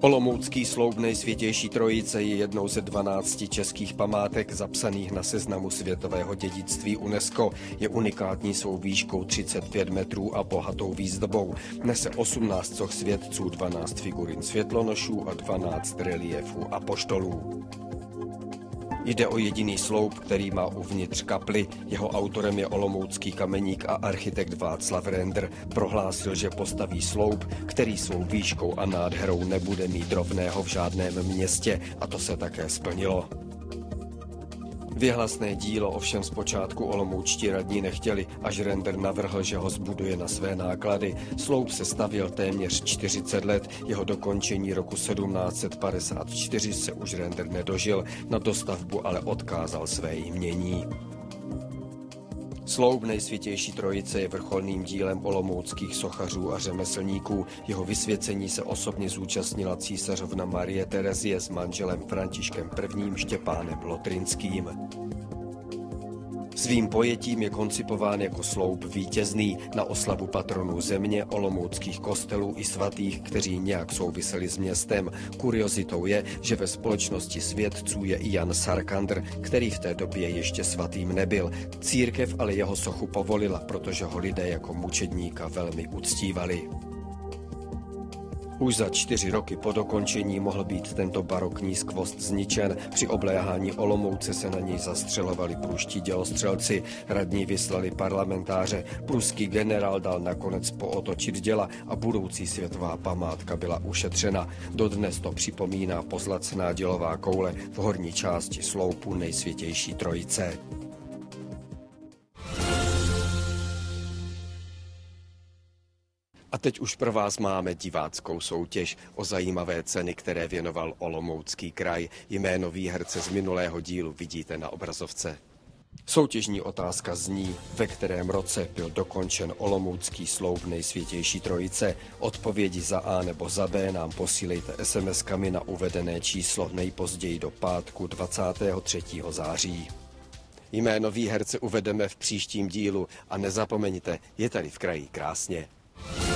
Olomoucký sloup Nejsvětější trojice je jednou ze 12 českých památek zapsaných na seznamu světového dědictví UNESCO. Je unikátní svou výškou 35 metrů a bohatou výzdobou. Nese 18 soch světců, 12 figurin světlonošů a 12 reliefů apoštolů. Jde o jediný sloup, který má uvnitř kapli. Jeho autorem je olomoucký kameník a architekt Václav Rendr. Prohlásil, že postaví sloup, který svou výškou a nádherou nebude mít rovného v žádném městě, a to se také splnilo. Věhlasné dílo ovšem zpočátku olomoučtí radní nechtěli, až Rendr navrhl, že ho zbuduje na své náklady. Sloup se stavěl téměř 40 let, jeho dokončení roku 1754 se už Rendr nedožil, na dostavbu ale odkázal své jmění. Sloup Nejsvětější trojice je vrcholným dílem olomouckých sochařů a řemeslníků. Jeho vysvěcení se osobně zúčastnila císařovna Marie Terezie s manželem Františkem I. Štěpánem Lotrinským. Svým pojetím je koncipován jako sloup vítězný na oslavu patronů země, olomouckých kostelů i svatých, kteří nějak souviseli s městem. Kuriozitou je, že ve společnosti světců je i Jan Sarkandr, který v té době ještě svatým nebyl. Církev ale jeho sochu povolila, protože ho lidé jako mučedníka velmi uctívali. Už za 4 roky po dokončení mohl být tento barokní skvost zničen. Při obléhání Olomouce se na něj zastřelovali pruští dělostřelci. Radní vyslali parlamentáře. Pruský generál dal nakonec pootočit děla a budoucí světová památka byla ušetřena. Dodnes to připomíná pozlacená dělová koule v horní části sloupu Nejsvětější trojice. A teď už pro vás máme diváckou soutěž o zajímavé ceny, které věnoval Olomoucký kraj. Jméno výherce z minulého dílu vidíte na obrazovce. Soutěžní otázka zní, ve kterém roce byl dokončen olomoucký sloup Nejsvětější trojice. Odpovědi za A nebo za B nám posílejte SMS-kami na uvedené číslo nejpozději do pátku 23. září. Jméno výherce uvedeme v příštím dílu a nezapomeňte, je tady v kraji krásně.